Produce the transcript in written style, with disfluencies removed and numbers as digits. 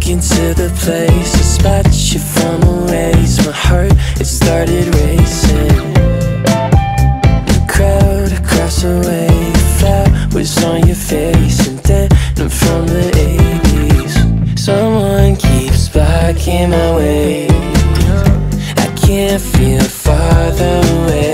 into the place, the spot you from erase. My heart, it started racing. The crowd across the way, flowers on your face, and then I'm from the 80s. Someone keeps blocking my way. I can't feel farther away.